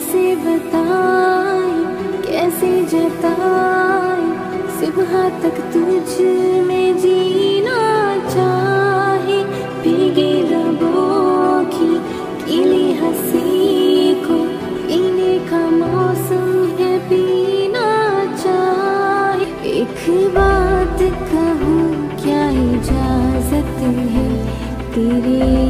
कैसे बताए, कैसे जताए, सुबह तक तुझ में जीना चाहे। भीगे लबों की गीली हंसी को पीने का मौसम है, पीना चाहे। एक बात कहूँ क्या इजाजत है तेरे